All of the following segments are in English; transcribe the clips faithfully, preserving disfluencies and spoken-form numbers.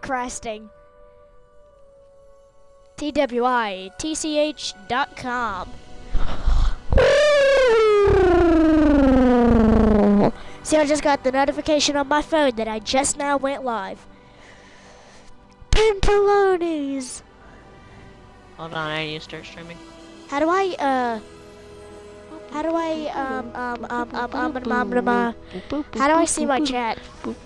Twitcasting. T W I T C H dot com. See, I just got the notification on my phone that I just now went live. Pantalones. Hold on, I need to start streaming. How do I, uh, how do I, um, um, um, um, um, um, um, um, uh, how do I see my chat?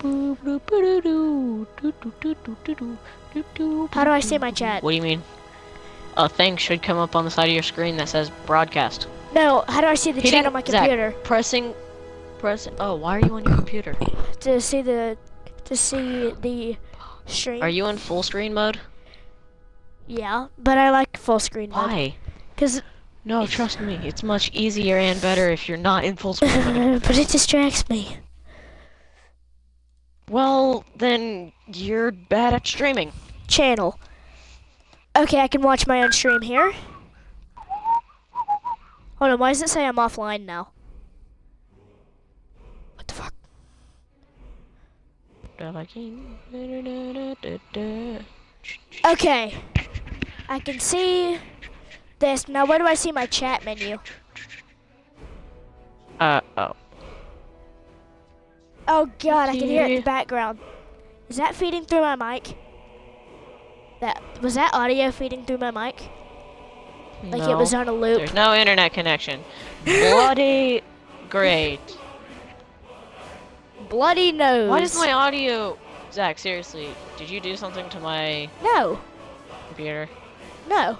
How do I see my chat? What do you mean? A thing should come up on the side of your screen that says broadcast. No, how do I see the Hitting, chat on my computer? Zach, pressing, pressing, oh, why are you on your computer? To see the, to see the stream. Are you in full screen mode? Yeah, but I like full screen mode. Why? Cause No, trust me, it's much easier and better if you're not in full screen mode. but it distracts me. Well, then you're bad at streaming. Channel. Okay, I can watch my own stream here. Hold on, why does it say I'm offline now? What the fuck? Okay. I can see this. Now where do I see my chat menu? Uh, oh. Oh god, I can hear it in the background. Is that feeding through my mic? That was that audio feeding through my mic? Like No, it was on a loop. There's no internet connection. Bloody great. Bloody nose. Why does my audio... Zach, seriously, did you do something to my No. computer? No.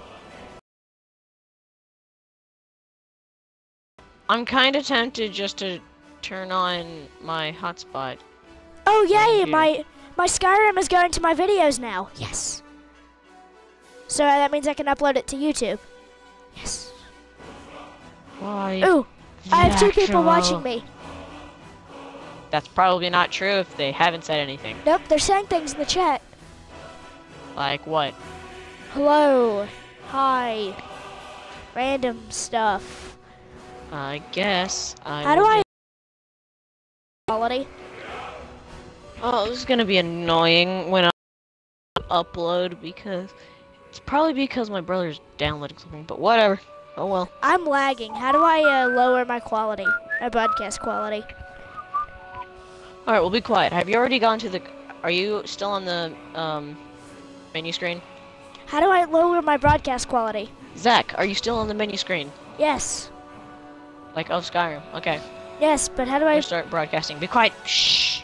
I'm kind of tempted just to turn on my hotspot. Oh yay, Computer. my my Skyrim is going to my videos now. Yes. So that means I can upload it to YouTube. Yes. Why? Ooh, I have two people Zachro. watching me. That's probably not true if they haven't said anything. Nope, they're saying things in the chat. Like what? Hello. Hi. Random stuff. I guess I How do will I just- quality? Oh, this is gonna be annoying when I upload because it's probably because my brother's downloading something, but whatever. Oh well. I'm lagging. How do I uh, lower my quality? My broadcast quality. Alright, we'll be quiet. Have you already gone to the... Are you still on the um, menu screen? How do I lower my broadcast quality? Zach, are you still on the menu screen? Yes. Like, of Skyrim. Okay. Yes, but how do I... You start broadcasting. Be quiet. Shh.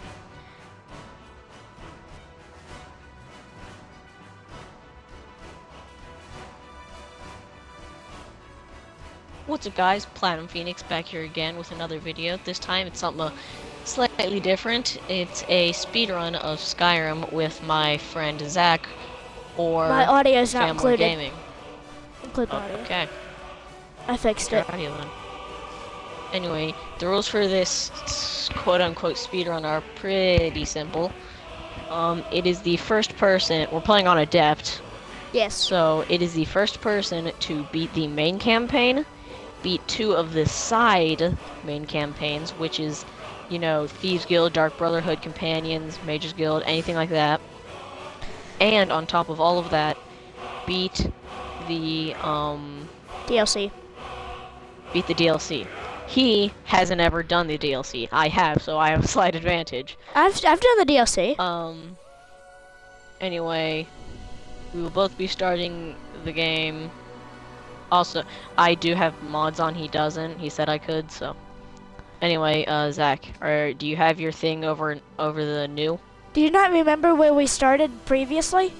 What's up, guys? Platinum Phoenix back here again with another video. This time it's something uh, slightly different. It's a speedrun of Skyrim with my friend Zach, or My audio's not Family included. Gaming. Include my audio. Okay. I fixed it. Audio then. Anyway, the rules for this quote-unquote speedrun are pretty simple. Um, it is the first person. We're playing on Adept, Yes. so it is the first person to beat the main campaign, beat two of the side main campaigns, which is, you know, Thieves Guild, Dark Brotherhood, Companions, Mages Guild, anything like that. And on top of all of that, beat the um, D L C. beat the D L C. He hasn't ever done the D L C. I have, so I have a slight advantage. I've I've done the D L C. Um. Anyway, we will both be starting the game. Also, I do have mods on. He doesn't. He said I could. So. Anyway, uh, Zach, or do you have your thing over over the new? Do you not remember where we started previously?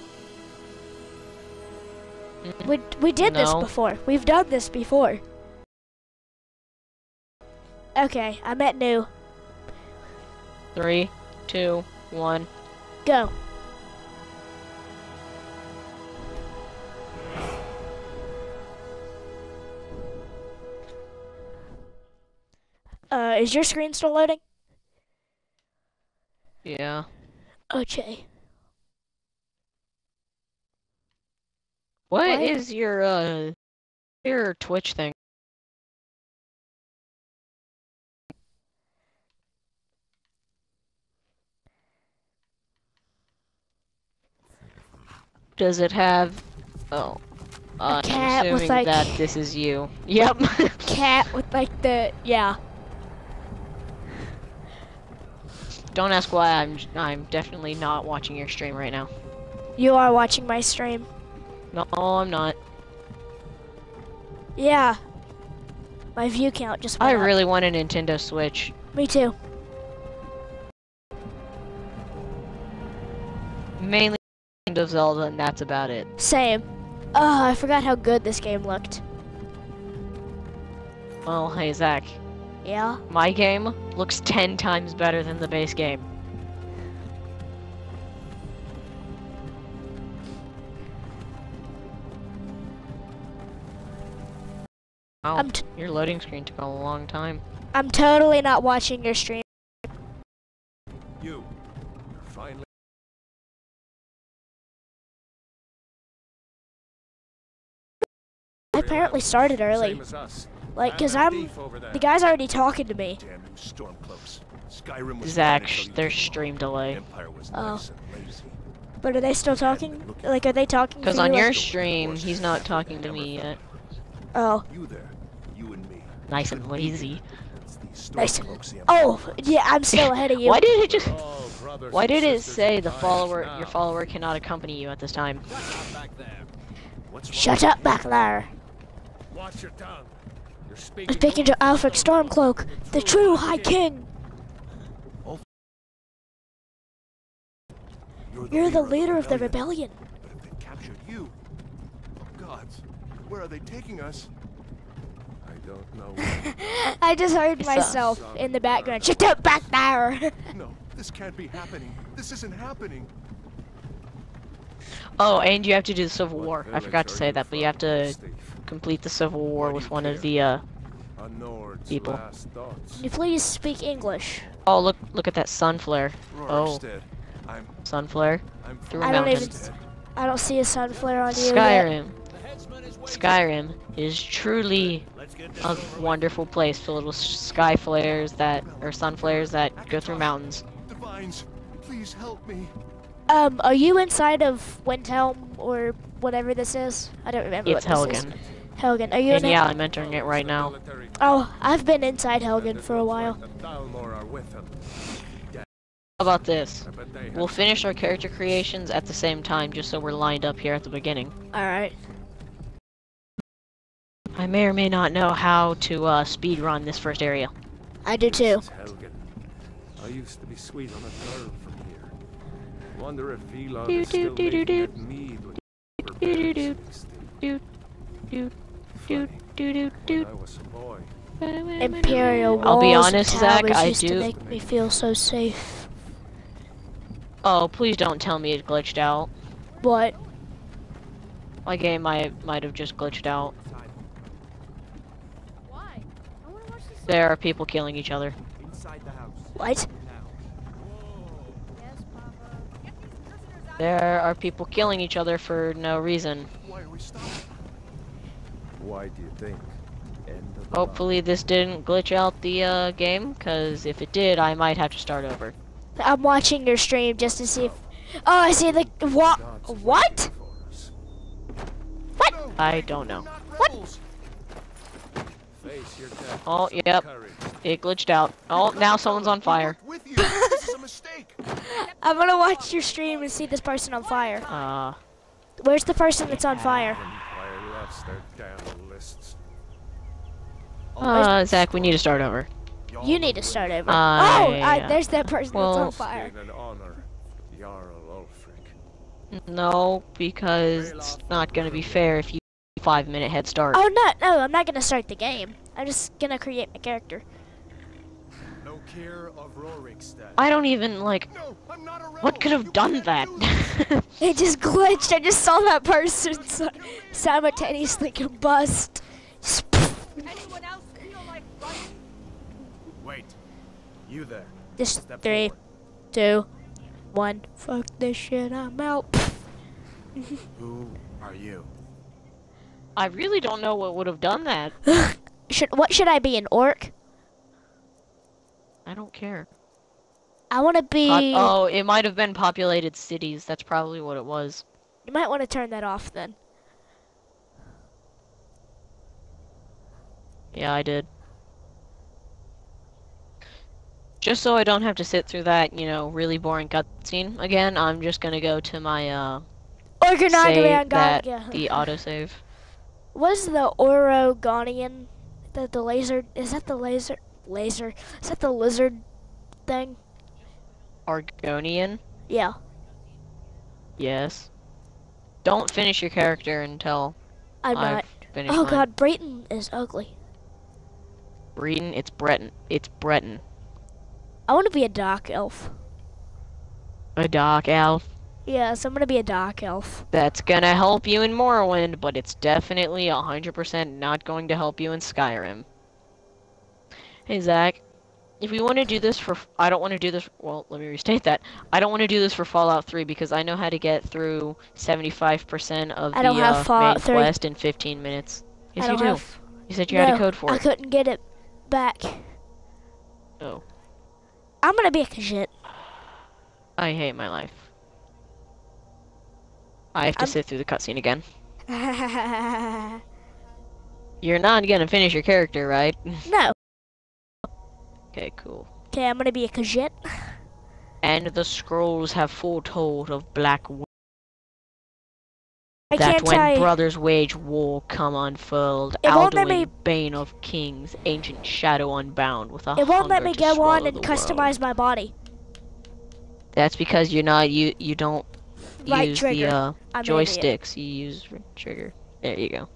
Mm-mm. We we did this No. before. We've done this before. Okay, I'm at new. Three, two, one. Go. Uh, is your screen still loading? Yeah. Okay. What What? is your uh your Twitch thing? Does it have? Oh, uh, cat I'm with, assuming like- that this is you. Yep. Cat with like the yeah. Don't ask why. I'm. I'm definitely not watching your stream right now. You are watching my stream. No, I'm not. Yeah. My view count just went I up. really want a Nintendo Switch. Me too. Mainly Legend of Zelda, and that's about it. Same. Oh, I forgot how good this game looked. Well, hey Zach, Yeah. my game looks ten times better than the base game. Wow, I'm t your loading screen took a long time. I'm totally not watching your stream. You. Finally. I apparently started early. Same as us. Like, cause And that I'm thief over there. the guy's already talking to me. Damn you Stormcloaks. Skyrim was Zach, fine sh until you there's came stream along. delay. Empire was Oh. nice and lazy. But are they still talking? Like, are they talking? Because to on you? your Like- stream, he's not talking to me yet. Oh. You there. You and me. Nice and Couldn't be lazy. here. It's these Nice. Stormcloaks the Empire Oh, yeah. I'm still ahead of you. Why did it just? Oh, brothers Why and did it sisters say in the Christ follower, now. your follower cannot accompany you at this time? What's wrong? Shut up back there. Watch your tongue. You're I'm speaking, speaking to Alfred Stormcloak, the true High King. You're the leader of the rebellion. But if they captured you, oh gods, where are they taking us? I don't know. I just heard It's, uh, myself in the background. Shut up back there. No, this can't be happening. This isn't happening. Oh, and you have to do the Civil What War. I village forgot to are say you that, but you from, have to Steve? complete the Civil War Why do with you one care? of the. uh... A Nord's People. last thoughts. Can you please speak English? Oh, look! Look at that sun flare. Oh, Rorikstead. I'm sun flare. I'm Through from a I don't mountain. even. I don't see a sun flare on you. yet. Skyrim. Skyrim is truly a wonderful place filled with sky flares that, or sun flares that go through mountains. Divines, please help me. Um, are you inside of Windhelm or whatever this is? I don't remember It's what this Helgen. is. Helgen. Are you And in yeah, it? I'm entering it right now. Oh, I've been inside Helgen for a while. The Thalmor are with him. How about this? I bet they have We'll finish our character creations at the same time, just so we're lined up here at the beginning. Alright. I may or may not know how to uh, speed run this first area. I do too. This is Helgen. I used to be sweet on a girl from here. Wonder if Elon Do, is still do, do, making do, at mead with do, do, do, bears. do, do, do, Funny, do, do, when do. I was a boy. Imperial walls I'll be and honest, Zach, towers I used to do- make me feel so safe. Oh, please don't tell me it glitched out. What? My game might might have just glitched out. There are people killing each other. What? There are people killing each other for no reason. Why are we stopping? Why do you think? End of the Hopefully this didn't glitch out the uh, game, because if it did, I might have to start over. I'm watching your stream just to see if. Oh, I see the what? God's What? waiting for us. What? No, I don't know. not What? rebels. Face your death Oh, with some yep. courage. It glitched out. Oh, now someone's on fire. We're with you. This is a mistake. I'm gonna watch your stream and see this person on fire. Uh, Where's the person that's on fire? Empire loves their damn lists. uh, Zach, we need to start over. You need to start over. I, oh, I, uh, there's that person well- that's on fire. In an honor, Jarl Ulfric. No, because it's not gonna be fair if you five minute head start. Oh no, no, I'm not gonna start the game. I'm just gonna create my character. No care of Rorikstead. I don't even like. No, I'm not a rebel. What could have You done can't that? do this. It just glitched. I just saw that person si- simultaneously combust. Just Anyone else feel like running? Wait, you there? Just Step three, forward. two, one. Fuck this shit. I'm out. Who are you? I really don't know what would have done that. Should what should I be, an orc? I don't care. I want to be. Pop- oh, it might have been populated cities. That's probably what it was. You might want to turn that off then. Yeah, I did. Just so I don't have to sit through that, you know, really boring cutscene again, I'm just gonna go to my, uh, save that, the autosave. What is the Orogonian? The, the laser, is that the laser, laser, is that the lizard thing? Argonian? Yeah. Yes. Don't finish your character until I'm I've not. finished Oh mine. god, Brayton is ugly. Breton, it's Breton. It's Breton. I want to be a dark elf. A dark elf. Yes, I'm gonna be a dark elf. That's gonna help you in Morrowind, but it's definitely one hundred percent not going to help you in Skyrim. Hey, Zach. If we want to do this for... I don't want to do this... Well, let me restate that. I don't want to do this for Fallout three because I know how to get through seventy-five percent of I the don't have uh, Fallout main three. quest in fifteen minutes. Yes, I you don't do. have... You said you no, had a code for I it. couldn't get it back. Oh. I'm gonna be a Khajiit. I hate my life. I have to I'm- sit through the cutscene again. You're not gonna finish your character, right? No. Okay, cool. Okay, I'm gonna be a Khajiit. And the scrolls have foretold of black w I that can't when tell you. brothers wage war come unfurled, It won't let me- Alduin, bane of kings, ancient shadow unbound with a It won't let hunger me to go on swallow and the customize world. my body. That's because you're not you you don't Right use trigger. the uh, I'm an idiot. joysticks. You use r- trigger. There you go.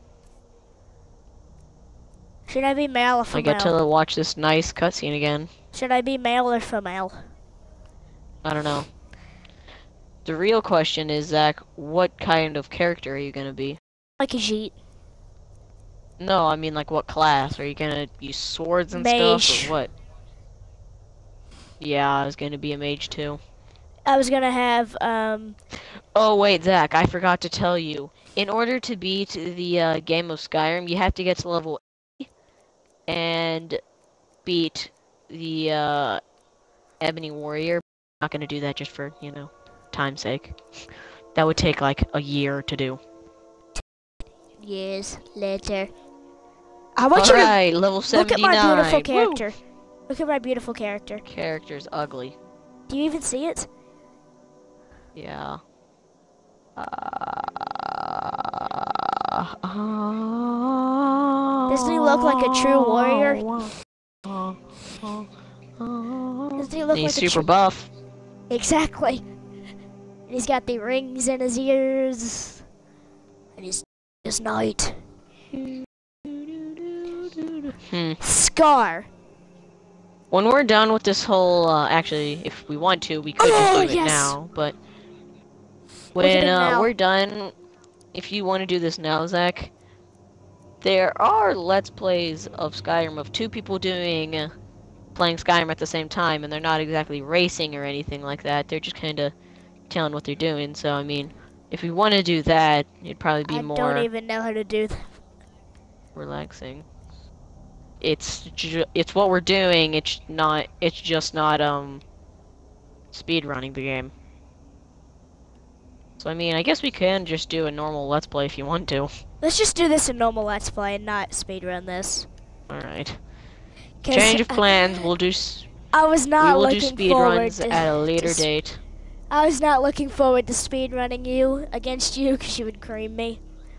Should I be male or I female? get to watch this nice cutscene again. Should I be male or female? I don't know. The real question is, Zach, what kind of character are you gonna be? Like a Khajiit. No, I mean like what class? Are you gonna use swords and Mage. stuff or what? Yeah, I was gonna be a mage too. I was gonna have um. Oh wait, Zach, I forgot to tell you. In order to beat the uh, game of Skyrim, you have to get to level eighty and beat the uh, Ebony Warrior. I'm not gonna do that just for, you know, time's sake. That would take like a year to do. Years later. I want you to Alright, level look seventy-nine. at my beautiful Woo! character. Look at my beautiful character. Character's ugly. Do you even see it? Yeah. Uh, Doesn't he look like a true warrior? Doesn't he look He's like a super true... buff. Exactly. And he's got the rings in his ears. And he's his knight. Hmm. Scar. When we're done with this whole, uh, actually, if we want to, we could just Oh, do it yes. now, but We can when do it uh, now. we're done, if you want to do this now, Zach, there are Let's Plays of Skyrim of two people doing, uh, playing Skyrim at the same time, and they're not exactly racing or anything like that, they're just kind of telling what they're doing, so, I mean, if we want to do that, it'd probably be I more don't even know how to do that. relaxing. It's ju it's what we're doing. It's not. It's just not um speed running the game. So I mean, I guess we can just do a normal Let's Play if you want to. Let's just do this in normal Let's Play and not speedrun this. All right. 'Cause Change of I- plans. We'll do. S I was we not will do looking speed forward runs to. at a later to date. I was not looking forward to speedrunning you against you because you would cream me.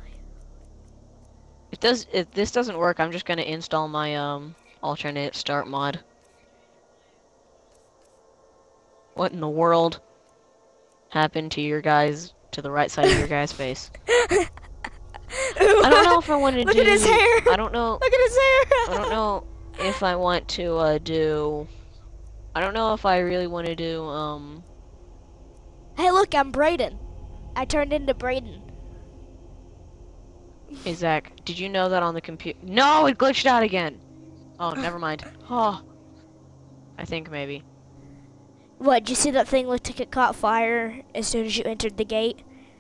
If does if this doesn't work, I'm just gonna install my um alternate start mod. What in the world happened to your guys to the right side of your guy's face? I don't know if I want to Look do. at his hair. I don't know. Look at his hair. I don't know if I want to uh, do. I don't know if I really want to do. Um. Hey, look, I'm Brayden. I turned into Brayden. Hey Zach, did you know that on the computer? No, it glitched out again. Oh, never mind. Oh. I think maybe. What? Did you see that thing looked like it caught fire as soon as you entered the gate?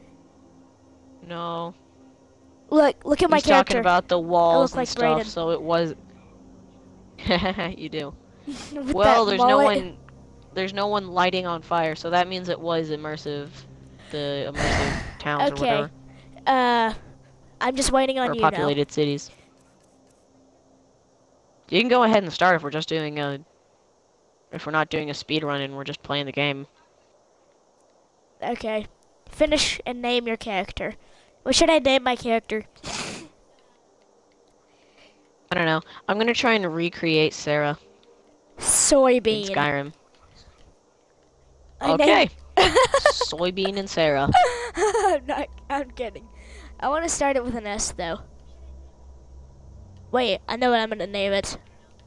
No. Look, look at my He's character. talking about the walls and like stuff, Brayden. so it was. You do. With Well, that there's no mullet. one. There's no one lighting on fire, so that means it was immersive. the immersive towns or Okay. whatever, Uh, I'm just waiting on or you now. populated cities. You can go ahead and start if we're just doing a, if we're not doing a speed run and we're just playing the game. Okay. Finish and name your character. What should I name my character? I don't know. I'm gonna try and recreate Sarah in Soybean. Skyrim. I Okay. Soybean and Sarah. I'm not. I'm kidding. I want to start it with an S though. Wait, I know what I'm gonna name it.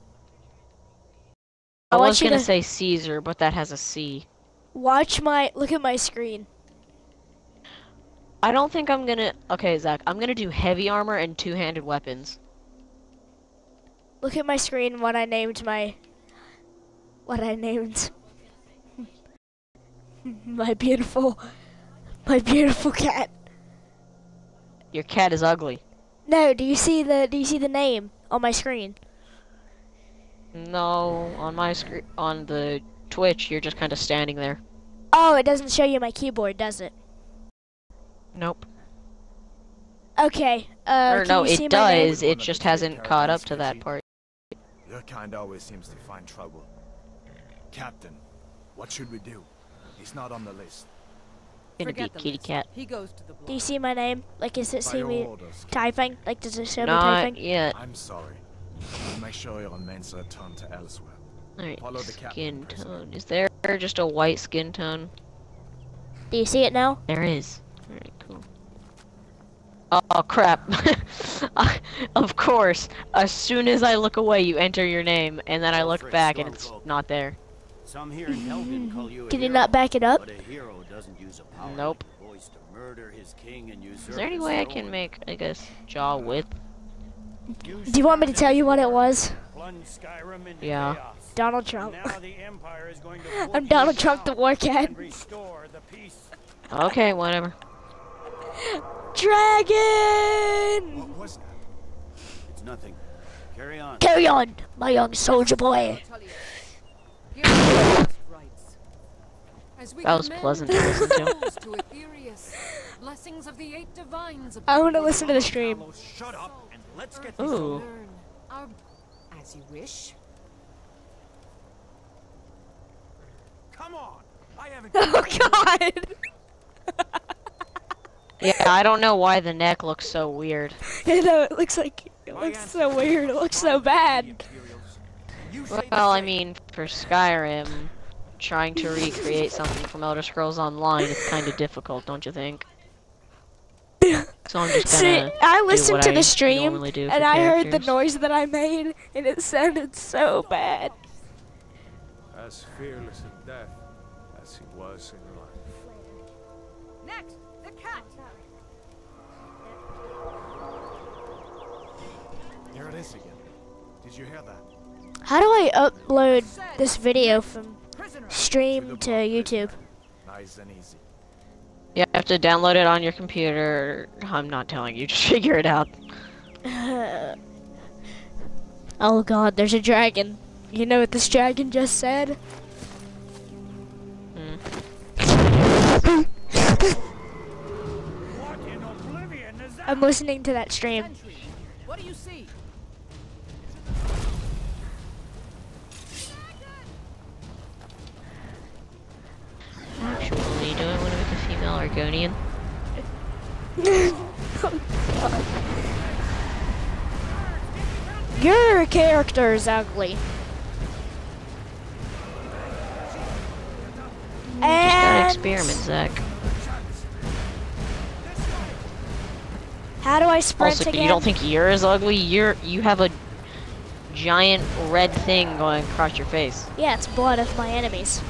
I, I want was you gonna to say Caesar, but that has a C. watch my. Look at my screen. I don't think I'm gonna. Okay, Zach. I'm gonna do heavy armor and two-handed weapons. Look at my screen. What I named my. What I named. my beautiful. My beautiful cat. Your cat is ugly. No, do you see the? Do you see the name on my screen? No, on my screen, on the Twitch, you're just kind of standing there. Oh, it doesn't show you my keyboard, does it? Nope. Okay. Uh, or can no, you see it my name? does. It just hasn't caught up to that part. Your kind always seems to find trouble. Captain, what should we do? He's not on the list. Gonna be Forget the kitty list. cat. He goes to the Do you see my name? Like, is it By see your me orders, typing? Like, does it show me Not typing? yet. I'm sorry. We'll make sure your men's are turned to elsewhere. Alright, Follow the captain, skin prisoner. tone. Is there just a white skin tone? Do you see it now? There is. Alright, cool. Oh, crap. Of course. As soon as I look away, you enter your name, and then I look back and it's not there. Some here in Helgen call you a Can you hero, not back it up? but a hero doesn't use a power Nope. like a voice to murder his king and usurp Is there any his way I throne. can make, I guess, jaw width? Do you want me to tell you what it was? Plunge Skyrim into Yeah. chaos. Donald And Trump. now the Empire is going to I'm whoop Donald you Trump the down War Cat. and restore the peace. Okay, whatever. Dragon! What was that? It's nothing. Carry on. Carry on, my young soldier boy. Here are the last rites. As we That was commend pleasant to listen to. ourselves to Aetherius, blessings of the eight divines. I want to listen to the stream. Shut up and let's get this Ooh. over. Learn our, as you wish. Come on. I haven't Oh God! Yeah, I don't know why the neck looks so weird. You know, it looks like it looks so weird. It looks so bad. You say the Well, I same. mean, for Skyrim, trying to recreate something from Elder Scrolls Online is kind of difficult, don't you think? So I'm just See, gonna I do listened what to I the stream normally do for and I heard the characters. noise that I made, and it sounded so bad. As fearless in death as he was in life. Next, the cat. There it is again. Did you hear that? How do I upload this video from Prisoner. stream to YouTube? Nice and easy. You have to download it on your computer. I'm not telling you, just figure it out. Oh God, there's a dragon. You know what this dragon just said? Hmm. What in oblivion is that? I'm listening to that stream. Sentry. What do you see? Actually, do I want to make a female Argonian? Your character is ugly. Just gotta And experiment, Zach. how do I sprint Also, again? you don't think you're as ugly? You're you have a giant red thing going across your face. Yeah, it's blood of my enemies.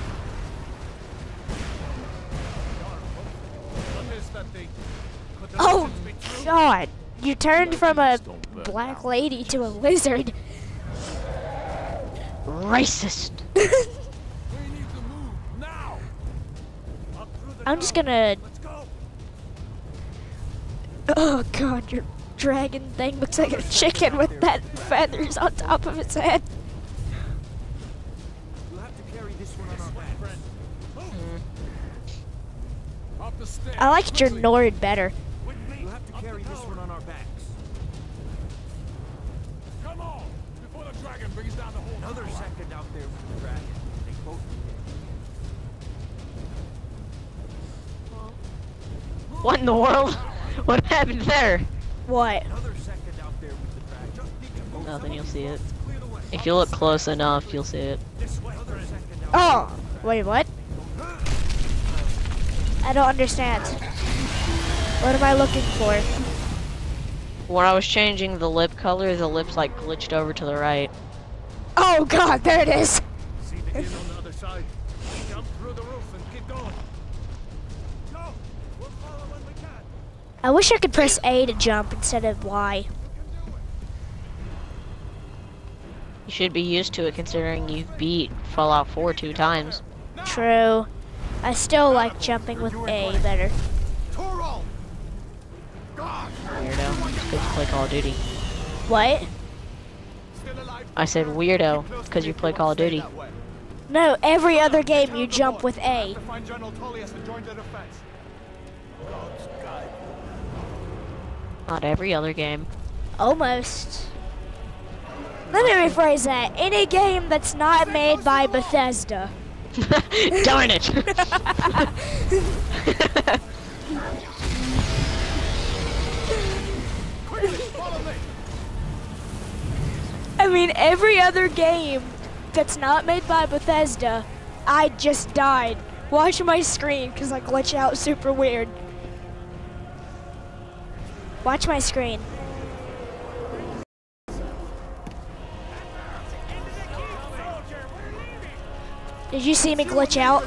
Oh God! You turned from a black lady to a lizard. Racist. We need to move now. Up through the I'm just tunnel. gonna. Let's go. Oh God, your dragon thing looks like a chicken with that feathers on top of its head. We'll have to carry this one on our backs. Up the stairs. I liked your Nord better. We'll have to carry this one on our backs. Come on! Before the dragon brings down the whole Another tower. second out there with the dragon. They both What in the world? What happened there? What? Another second out there with the dragon. Just need to move Nothing, you'll see it. clear the way. If you look close enough, you'll see it. This way. Another second out Oh, wait, what? I don't understand. What am I looking for? When I was changing the lip color, the lips like glitched over to the right. Oh God, there it is. See the inn on the other side. Jump through the roof and keep going. Go! We'll follow when we can. I wish I could press A to jump instead of Y. You should be used to it considering you've beat Fallout four two times. True. I still like jumping with A better. Torvald! God! Weirdo. Because you play Call of Duty. What? Still alive? I said weirdo, because you play Call of Duty. No, every other game you jump with A. To find General Tullius and join the defense. God's guide. Not every other game. Almost. Let me rephrase that. Any game that's not made by Bethesda. Darn it! Follow me! I mean, every other game that's not made by Bethesda, I just died. Watch my screen, because I glitch out super weird. Watch my screen. Did you see me glitch out?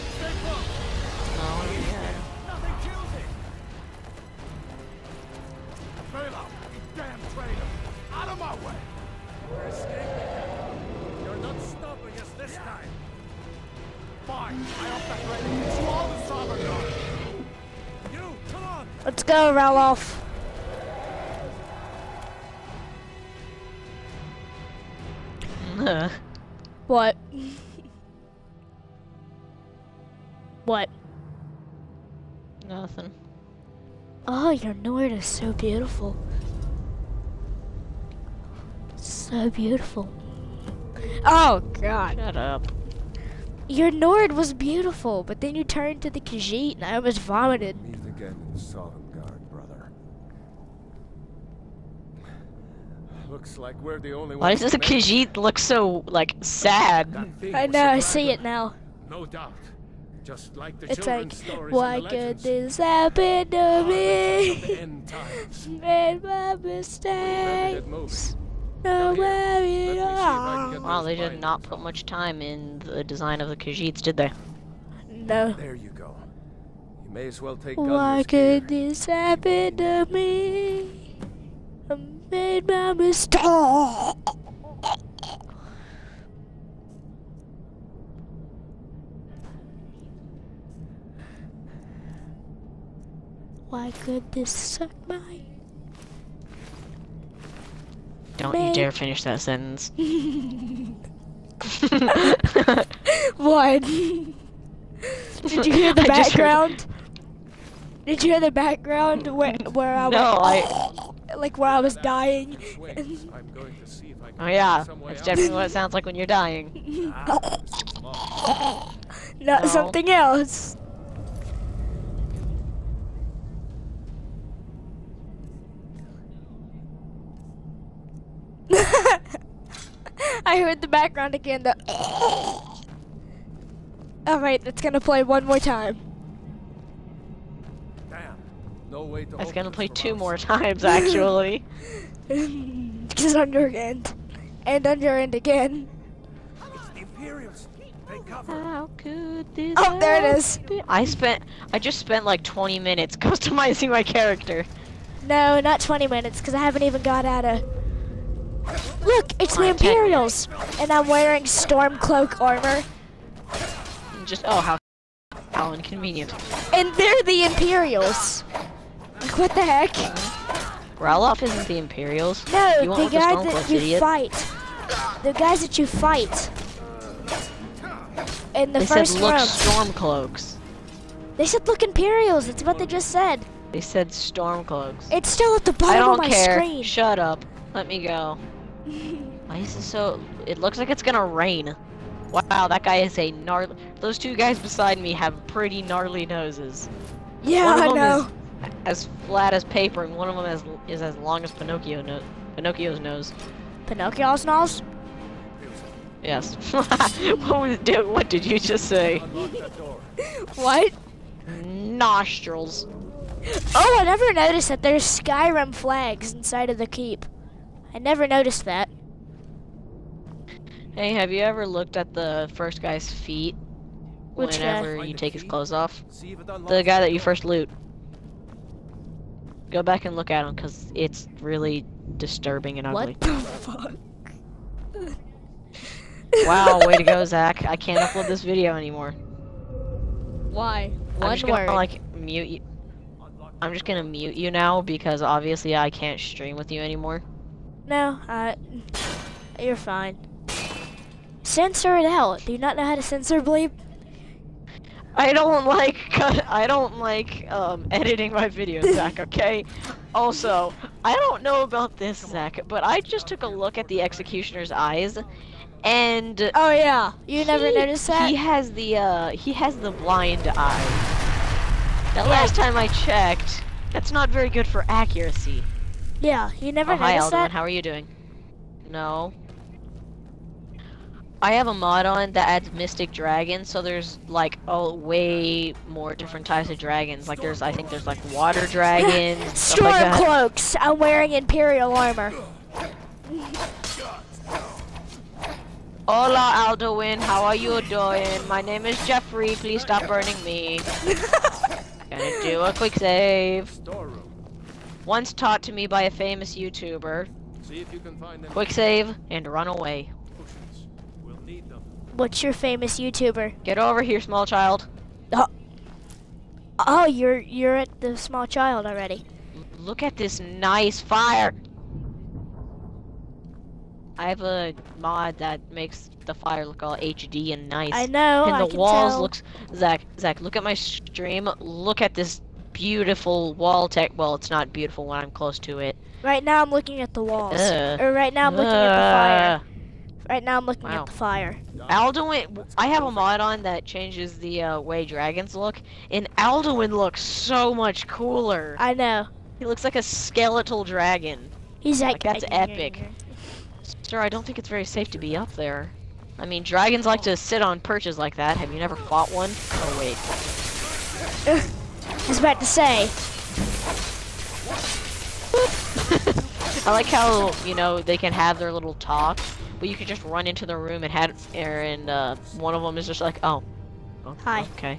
Nothing kills it! Bela, you damn traitor! Out of my way! We're escaping. You're not stopping us this time. Fine, I up that railing and swallow the starboard guard. You, come on! Let's go, Ralof. Ugh. What? What? Nothing. Oh, your Nord is so beautiful. So beautiful. Oh, God. Shut up. Your Nord was beautiful, but then you turned to the Khajiit and I almost vomited. Meet again in the Solemn Guard, brother. Looks like we're the only Why ones. does the who made it. Khajiit look so, like, sad? That thing I was know, I a see dragon. it now. No doubt. Just like the It's like, children's stories why and the could legends. this happen to Are the me? end times. Made my Remember that mistakes. movie? Nowhere Let me see it if I can get all. Wow, they those did not bindings put off. much time in the design of the Khajiits, did they? No. There you go. You may as well take gun Why risk here. could this happen to me? I made my mistake. Why could this suck my? Don't you Meg. dare finish that sentence. What? Did you hear the I just heard- background? Did you hear the background where where I No, went, like where I was dying? Wings. I'm going to see if I can Oh yeah, find some way that's out. definitely what it sounds like when you're dying. Not No. something else. I heard the background again. The. All right, it's gonna play one more time. Damn. No way to I was open gonna this play from two more outside. times actually. Just on your end, and on your end again. It's the Imperials. Take cover. How could this Oh, there it is. happen? I spent, I just spent like twenty minutes customizing my character. No, not twenty minutes, because I haven't even got out of. Look, it's the Alright, ten. Imperials, and I'm wearing Stormcloak armor, And just, oh, how, how inconvenient. and they're the Imperials. Like, what the heck? Ralof isn't the Imperials. No, you went the with the guy Stormcloaks, that you idiot. fight. The guys that you fight. In the They first said look room. Stormcloaks. They said look Imperials. That's what they just said. They said Stormcloaks. It's still at the I bottom don't of my care. screen. Shut up. Let me go. Why is this so... It looks like it's gonna rain. Wow, that guy is a gnarly... Those two guys beside me have pretty gnarly noses. Yeah, one of I them know. is as flat as paper, and one of them is, is as long as Pinocchio no Pinocchio's nose. Pinocchio's nose? Yes. what, was, dude, what did you just say? Unlock that door. What? Nostrils. Oh, I never noticed that there's Skyrim flags inside of the keep. I never noticed that. Hey, have you ever looked at the first guy's feet? Which guy? whenever you take his clothes off? See if it unlocks The guy that you first loot. Go back and look at him, because it's really disturbing and ugly. What the fuck? Wow, way to go, Zach. I can't upload this video anymore. Why? I'm One just gonna, word. like, mute you. I'm just gonna mute you now, because obviously I can't stream with you anymore. No, uh, you're fine. Censor it out. Do you not know how to censor bleep? I don't like cut, I don't like um, editing my videos, Zach, okay? Also, I don't know about this, Zach, but I just took a look at the executioner's eyes, and Oh yeah, you never he, noticed that? he has the uh, he has the blind eye. Now, last time I checked, that's not very good for accuracy. Yeah, you never Oh, hi, noticed Alduin, that? how are you doing? No. I have a mod on that adds Mystic Dragons, so there's like oh way more different types of dragons. Like there's I think there's like water dragons, stuff like that. Stormcloaks! I'm wearing Imperial armor. Hola Alduin, how are you doing? My name is Jeffrey, please stop burning me. Gonna do a quick save. storeroom. Once taught to me by a famous YouTuber. See if you can find them. Quick save and run away. Potions. We'll need them. What's your famous YouTuber? Get over here, small child. Oh, you're you're at the small child already. Look at this nice fire. I have a mod that makes the fire look all H D and nice. I know, And I the can walls tell. looks Zach, Zach, look at my stream. Look at this beautiful wall tech. Well, it's not beautiful when I'm close to it. Right now I'm looking at the walls. Ugh. Or right now I'm looking at the fire. Ugh. Right now I'm looking Wow. at the fire. Alduin, I have a mod on that changes the uh, way dragons look, and Alduin looks so much cooler. I know. He looks like a skeletal dragon. He's like, Like, that's epic. Sir, I don't think it's very safe to be up there. I mean, dragons like to sit on perches like that. Have you never fought one? Oh, wait. I was about to say. I like how, you know, they can have their little talk, but you can just run into the room and had, and uh, one of them is just like, oh. oh Hi. Okay.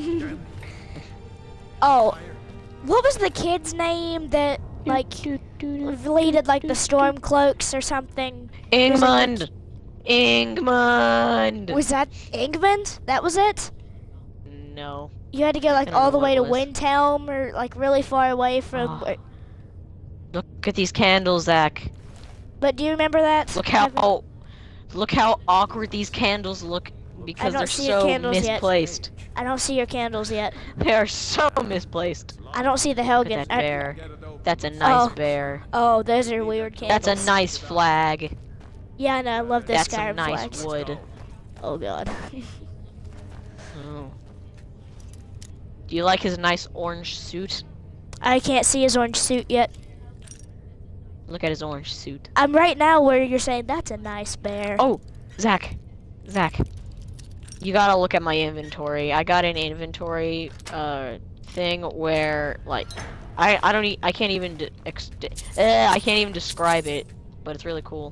Oh, what was the kid's name that like leaded like the Stormcloaks or something? Ingmund! Ingmund! Was that Ingmund? That was it? No. You had to go like I don't all know the what way it to was. Windhelm or like really far away from. Oh. where- Look at these candles, Zach. But do you remember that? Look how Evan? oh, look how awkward these candles look because don't they're see your so candles yet. misplaced. I don't see your candles yet. They are so misplaced. I don't see the Look Helgen. at that I- bear. Get it open. That's a nice Oh. bear. oh, those are weird candles. That's a nice flag. Yeah, I know. I love this That's Skyrim some nice flags. wood. Oh god. Oh. Do you like his nice orange suit? I can't see his orange suit yet. Look at his orange suit. I'm right now where you're saying that's a nice bear. Oh, Zach, Zach, you gotta look at my inventory. I got an inventory uh thing where like I I don't e I can't even de ex de uh, I can't even describe it, but it's really cool.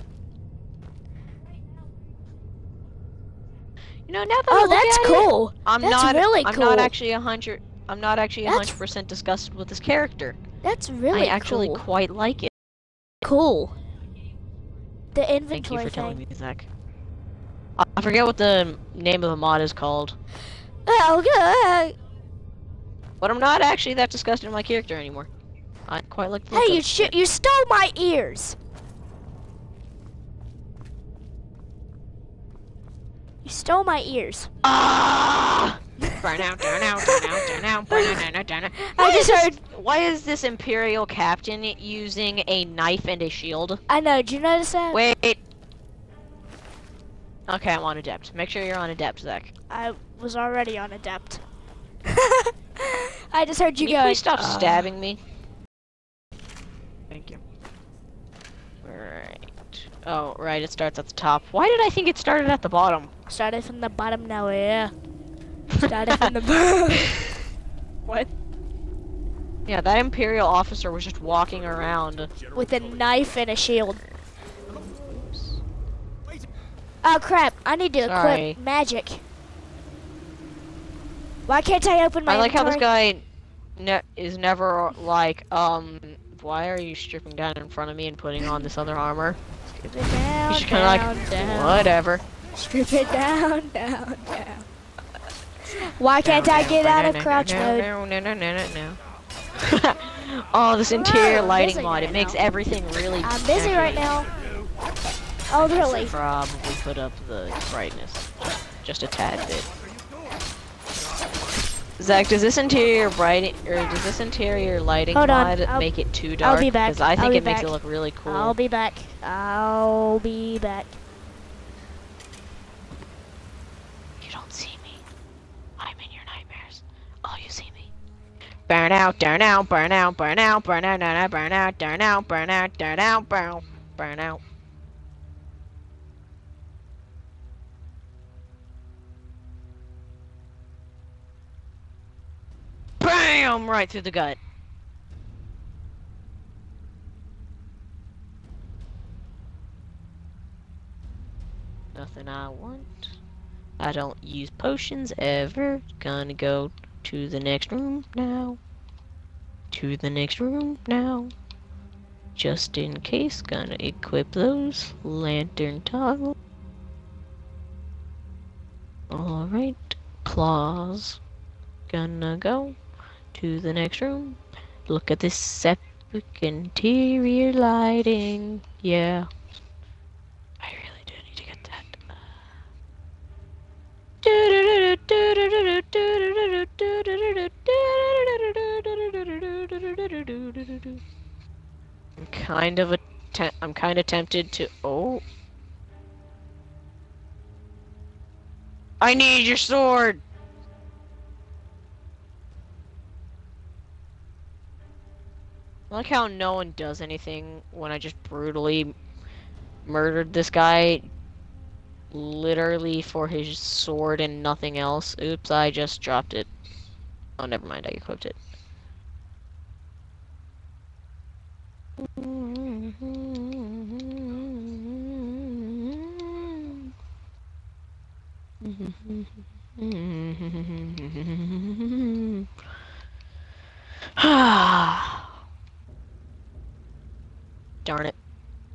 You know, now that I Oh, look that's at it, cool. I'm That's not really I'm cool. not actually a hundred. I'm not actually a That's- hundred percent disgusted with this character. That's really I actually cool. quite like it. Cool. The Thank you inventory for telling thing. me, Zach. I I forget what the name of the mod is called, Oh god. but I'm not actually that disgusted in my character anymore. I quite like the Hey, look you of sh it. you stole my ears. You stole my ears. Ah! burn out, burn out, burn out, burn out, burn out, burn out, burn out. I just heard. Why is this Imperial captain using a knife and a shield? I know. Did you notice that? Wait. Okay, I'm on adept. Make sure you're on adept, Zach. I was already on adept. I just heard you Can you go. please stop uh, stabbing me? Thank you. Right. Oh, right, it starts at the top. Why did I think it started at the bottom? Started from the bottom now, yeah. Started from the bottom. What? Yeah, that Imperial officer was just walking around. With a knife and a shield. Oh crap, I need to Sorry. equip magic. Why can't I open my I like how this inventory? guy ne is never like, um, why are you stripping down in front of me and putting on this other armor? Strip it down, He's just kind of down, like, down. whatever. Strip it down, down, down. Why can't I get out of crouch mode? No, no, no, no, no, no. Oh, this interior I'm lighting busy mod, right it makes now. everything really I'm busy right now. Oh, really? Probably put up the brightness just a tad bit. Zach, does this interior bright or does this interior lighting Hold on, mod I'll- make it too dark? I'll be back. Because I think I'll be it makes back. it look really cool. I'll be back. I'll be back. You don't see me. I'm in your nightmares. Oh, you see me. Burn out, burn out, burn out, burn out, burn out, burn out, burn out, burn out, burn out, burn out, burn burn out. Bam! Right through the gut. Nothing I want. I don't use potions ever. Gonna go to the next room now. To the next room now. Just in case, gonna equip those lantern toggle. Alright, claws. Gonna go to the next room. Look at this epic interior lighting. Yeah. I really do need to get that. I'm kind of a I'm kind of tempted to oh I need your sword. I like how no one does anything when I just brutally murdered this guy literally for his sword and nothing else. Oops, I just dropped it. Oh, never mind, I equipped it. Darn it.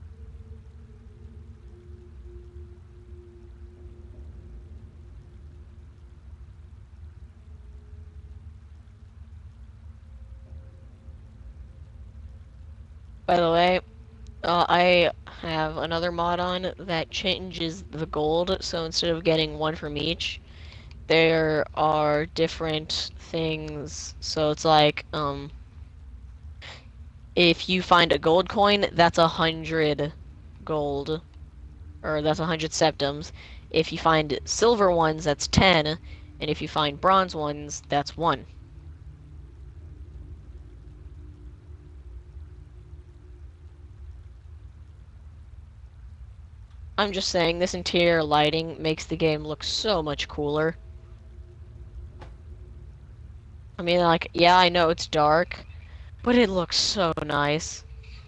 By the way, uh, I have another mod on that changes the gold, so instead of getting one from each, there are different things. So it's like, um, if you find a gold coin, that's a hundred gold, or that's a hundred septims. If you find silver ones, that's ten, and if you find bronze ones, that's one. I'm just saying, this interior lighting makes the game look so much cooler. I mean, like, yeah, I know it's dark, but it looks so nice.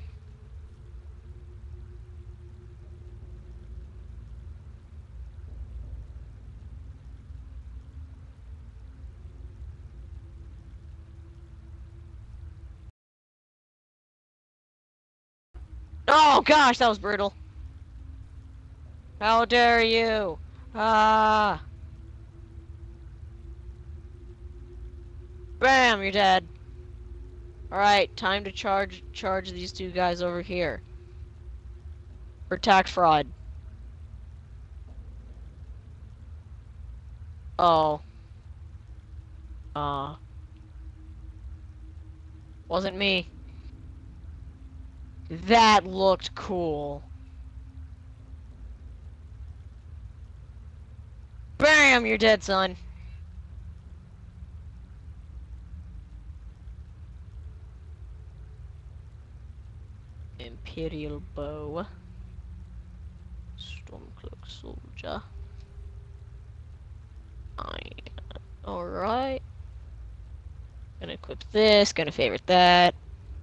Oh gosh, that was brutal. How dare you? Ah. Bam, you're dead. Alright, time to charge charge these two guys over here. For tax fraud. Oh. Uh, wasn't me. That looked cool. Bam! You're dead, son. Imperial bow. Stormcloak soldier. Alright. Gonna equip this, gonna favorite that.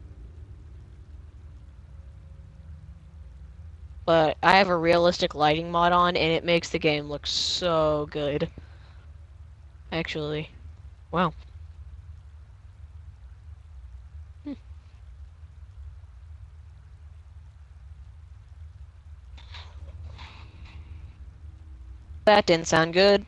But I have a realistic lighting mod on and it makes the game look so good. Actually. Wow. Hmm. That didn't sound good.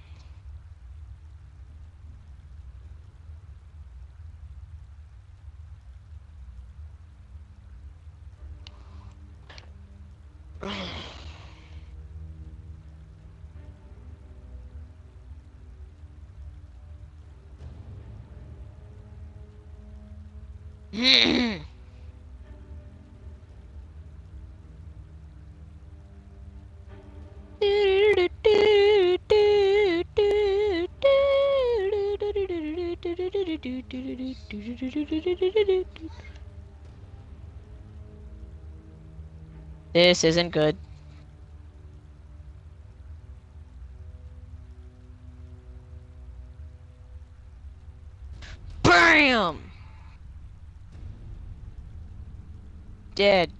This isn't good. BAM! Dead.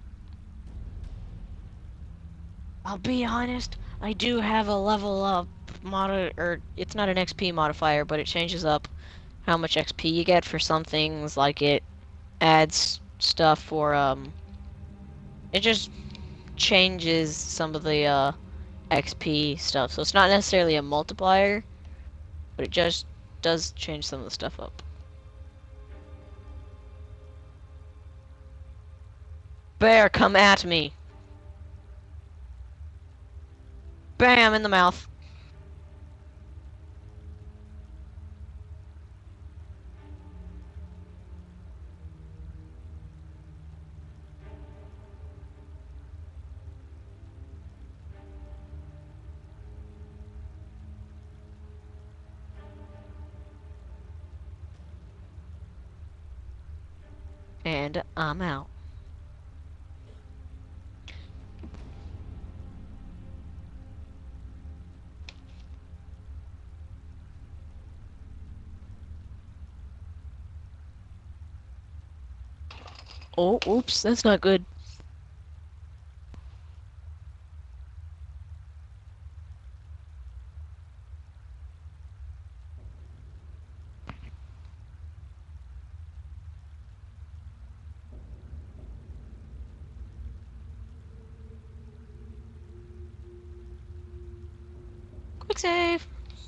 I'll be honest, I do have a level up mod, or it's not an X P modifier, but it changes up how much X P you get for some things, like it adds stuff for, um, it just changes some of the, uh, X P stuff. So it's not necessarily a multiplier, but it just does change some of the stuff up. Bear, come at me! Bam! In the mouth. And I'm out. Oh, oops, that's not good. Quick save!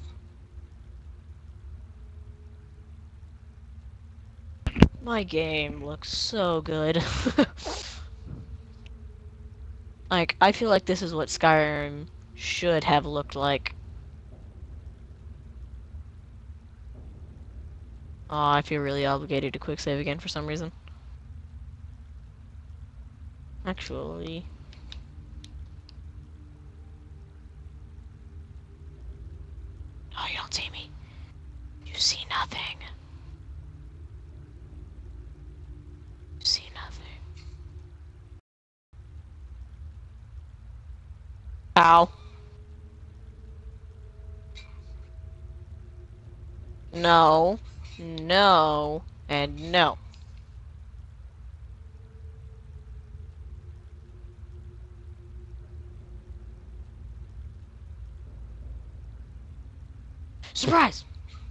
My game looks so good. Like, I feel like this is what Skyrim should have looked like. Oh, I feel really obligated to quick save again for some reason. Actually... Oh, you don't see me. You see nothing. You see nothing. Ow. No. No. And no. Surprise!